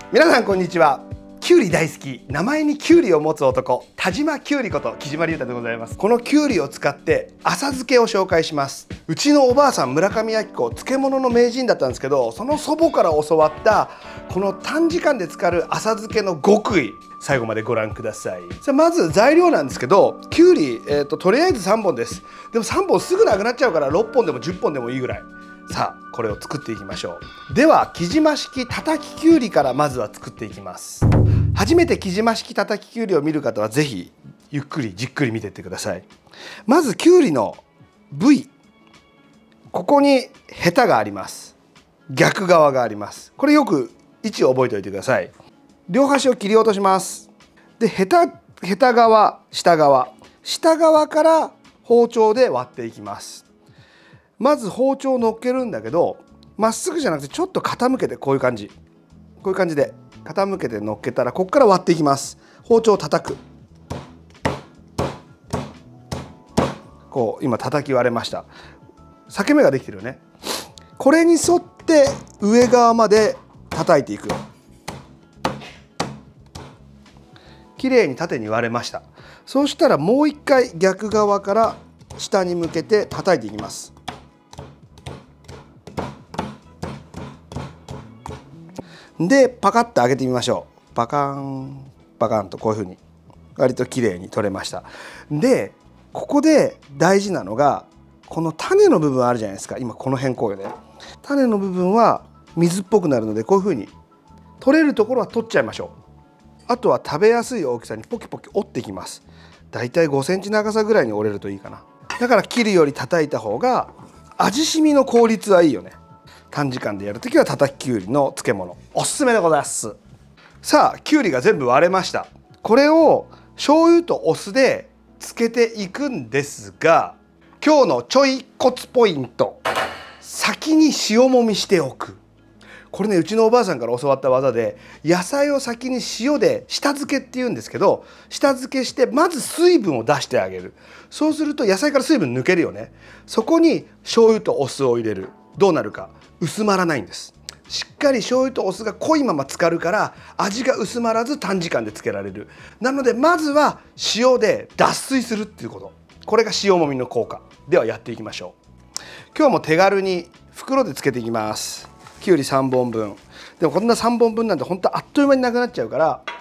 皆さんこんにちは。きゅうり大好き、名前にきゅうりを持つ男、田島きゅうりこと木島隆太でございます。このきゅうりを使って浅漬けを紹介します。うちのおばあさん村上明子、漬物の名人だったんですけど、その祖母から教わったこの短時間で浸かる浅漬けの極意、最後までご覧ください。じゃあまず材料なんですけど、きゅうり、とりあえず3本です。でも3本すぐなくなっちゃうから6本でも10本でもいいぐらい。さあこれを作っていきましょう。では木島式たたききゅうりからまずは作っていきます。初めて木島式たたききゅうりを見る方はぜひゆっくりじっくり見ていってください。まずきゅうりの部位、ここにヘタがあります。逆側があります。これよく位置を覚えておいてください。両端を切り落とします。でヘタ側、下側から包丁で割っていきます。まず包丁を乗っけるんだけど、まっすぐじゃなくてちょっと傾けて、こういう感じで傾けて乗っけたら、ここから割っていきます。包丁を叩く。こう今叩き割れました。裂け目ができてるよね。これに沿って上側まで叩いていく。きれいに縦に割れました。そうしたらもう一回逆側から下に向けて叩いていきます。でパカッと上げてみましょう。パカンパカンとこういうふうに割ときれいに取れました。でここで大事なのがこの種の部分あるじゃないですか。今この辺こうよね。種の部分は水っぽくなるので、こういうふうに取れるところは取っちゃいましょう。あとは食べやすい大きさにポキポキ折っていきます。だいたい5センチ長さぐらいに折れるといいかな。だから切るより叩いた方が味しみの効率はいいよね。短時間でやるときはたたききゅうりの漬物おすすめでございます。さあきゅうりが全部割れました。これを醤油とお酢で漬けていくんですが、今日のちょいコツポイント、先に塩もみしておく。これね、うちのおばあさんから教わった技で、野菜を先に塩で下漬けっていうんですけど、下漬けしてまず水分を出してあげる。そうすると野菜から水分抜けるよね。そこに醤油とお酢を入れる。どうなるか、薄まらないんです。しっかり醤油とお酢が濃いまま浸かるから味が薄まらず短時間で漬けられる。なのでまずは塩で脱水するっていうこと、これが塩もみの効果ではやっていきましょう。今日も手軽に袋で漬けていきます。きゅうり3本分でも、こんな3本分なんて本当あっという間になくなっちゃうから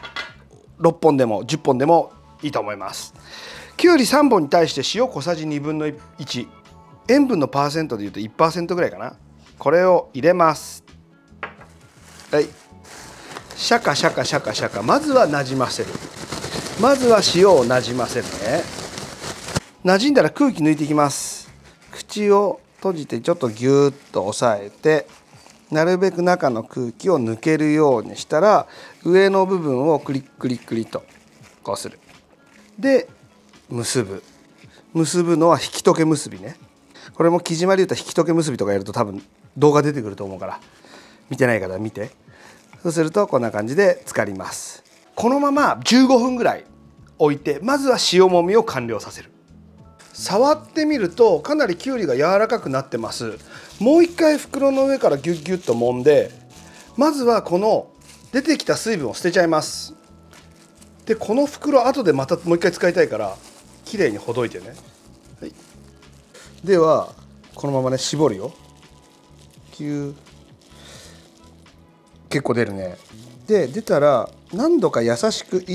、6本でも10本でもいいと思います。きゅうり3本に対して塩小さじ1/2、塩分のパーセントでいうと 1% ぐらいかな。これを入れます。はい、シャカシャカシャカシャカ、まずはなじませる。まずは塩をなじませるね。なじんだら空気抜いていきます。口を閉じてちょっとギューッと押さえて、なるべく中の空気を抜けるようにしたら、上の部分をクリックリクリとこうする。で結ぶのは引き溶け結びね。これも木島隆太引き溶け結びとかやると多分動画出てくると思うから、見てない方は見て。そうするとこんな感じで浸かります。このまま15分ぐらい置いて、まずは塩もみを完了させる。触ってみるとかなりきゅうりが柔らかくなってます。もう一回袋の上からギュッギュッと揉んで、まずはこの出てきた水分を捨てちゃいます。でこの袋後でまたもう一回使いたいからきれいにほどいてね。はい、ではこのままね絞るよ。キュー、結構出るね。で出たら何度か優しく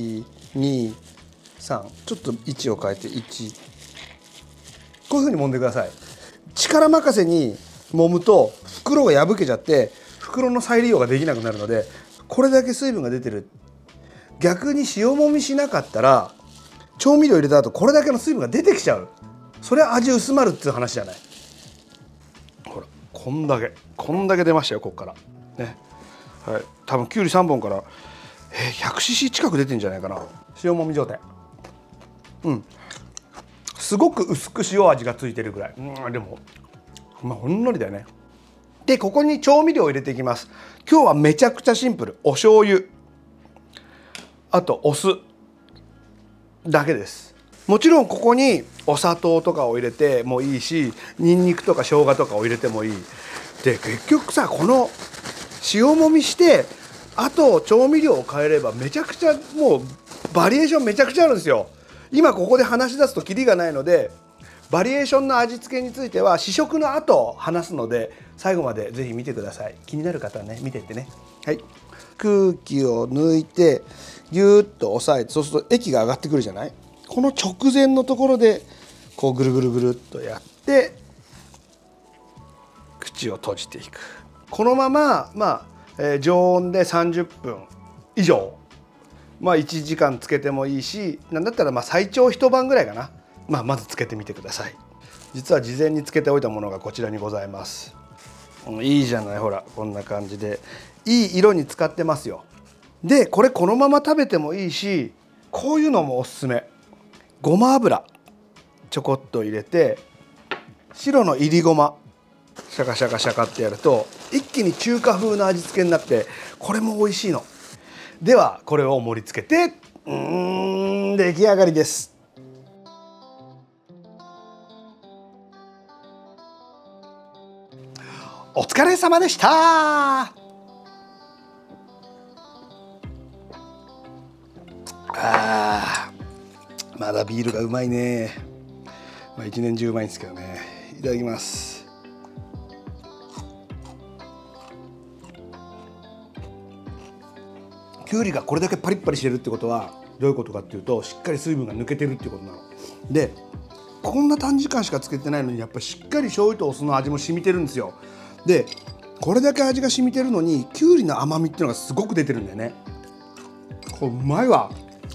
1、2、3、ちょっと位置を変えて1、こういう風に揉んでください。力任せに揉むと袋が破けちゃって袋の再利用ができなくなるので、これだけ水分が出てる。逆に塩もみしなかったら調味料入れた後これだけの水分が出てきちゃう。それは味薄まるっていう話じゃない。ほらこんだけ出ましたよ、ここからね。はい、多分きゅうり3本から100cc 近く出てんじゃないかな。塩もみ状態。すごく薄く塩味がついてるぐらい。でもまあほんのりだよね。でここに調味料を入れていきます。今日はめちゃくちゃシンプル。お醤油、あとお酢だけです。もちろんここにお砂糖とかを入れてもいいし、にんにくとか生姜とかを入れてもいい。で結局さ、この塩もみしてあと調味料を変えればめちゃくちゃもうバリエーションめちゃくちゃあるんですよ。今ここで話し出すとキリがないので、バリエーションの味付けについては試食の後話すので、最後までぜひ見てください。気になる方はね見てってね。はい、空気を抜いてギューッと押さえて、そうすると液が上がってくるじゃない。この直前のところでこうぐるぐるぐるっとやって口を閉じていく。このまま常温で30分以上、1時間つけてもいいし、なんだったら最長一晩ぐらいかな。まずつけてみてください。実は事前につけておいたものがこちらにございます。いいじゃない、ほらこんな感じでいい色に使ってますよ。でこれこのまま食べてもいいし、こういうのもおすすめ。ごま油ちょこっと入れて、白のいりごまシャカシャカシャカってやると一気に中華風の味付けになって、これも美味しいの。ではこれを盛り付けて出来上がりです。お疲れ様でした。まだビールがうまいね。一年中うまいんですけどね。いただきます。きゅうりがこれだけパリッパリしてるってことはどういうことかっていうと、しっかり水分が抜けてるっていうことなので、こんな短時間しかつけてないのにやっぱりしっかり醤油とお酢の味も染みてるんですよ。でこれだけ味が染みてるのにきゅうりの甘みっていうのがすごく出てるんだよね。これうまいわ。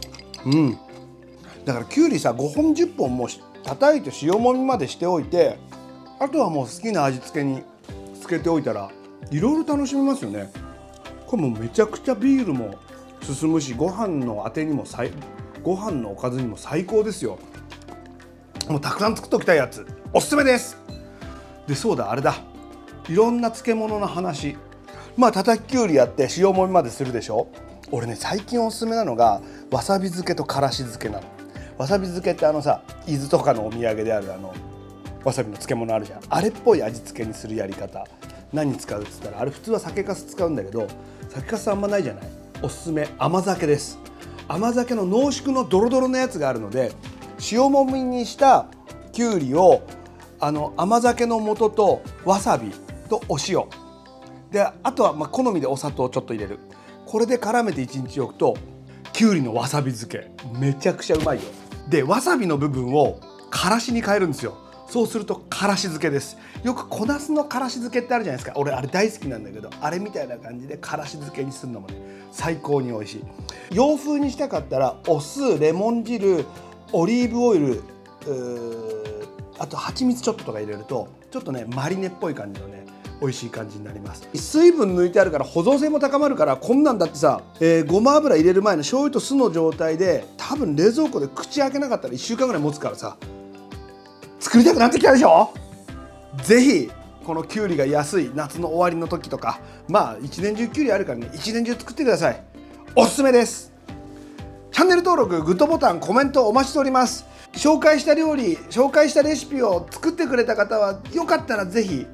だからきゅうりさ、5本10本も叩いて塩もみまでしておいて、あとはもう好きな味付けにつけておいたらいろいろ楽しめますよね。これもうめちゃくちゃビールも進むし、ご飯のあてにもご飯のおかずにも最高ですよ。もうたくさん作っておきたいやつおすすめです。でそうだ、あれだ、いろんな漬物の話、叩ききゅうりやって塩もみまでするでしょ。俺ね最近おすすめなのがわさび漬けとからし漬けなの。わさび漬けって伊豆とかのお土産であるわさびの漬物あるじゃん。あれっぽい味付けにするやり方。何使うっつったら、あれ普通は酒粕使うんだけど、酒粕あんまないじゃない。おすすめ甘酒です。甘酒の濃縮のドロドロのやつがあるので、塩もみにしたきゅうりを甘酒の素とわさびとお塩で、あとは好みでお砂糖をちょっと入れる。これで絡めて1日置くときゅうりのわさび漬けめちゃくちゃうまいよ。でわさびの部分をからしに変えるんですよ。そうするとからし漬けです。よく小ナスのからし漬けってあるじゃないですか。俺あれ大好きなんだけど、あれみたいな感じでからし漬けにするのもね最高に美味しい。洋風にしたかったらお酢、レモン汁、オリーブオイル、あと蜂蜜ちょっととか入れるとちょっとねマリネっぽい感じのね美味しい感じになります。水分抜いてあるから保存性も高まるから、こんなんだってさ、ごま油入れる前の醤油と酢の状態で多分冷蔵庫で口開けなかったら1週間ぐらい持つからさ、作りたくなってきたでしょ。ぜひこのきゅうりが安い夏の終わりの時とか、一年中きゅうりあるからね、一年中作ってください。おすすめです。チャンネル登録、グッドボタン、コメントお待ちしております。紹介した料理、紹介したレシピを作ってくれた方はよかったらぜひ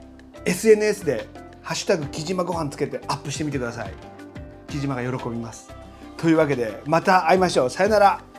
SNS でハッシュタグきじまごはんつけてアップしてみてください。きじまが喜びます。というわけでまた会いましょう。さよなら。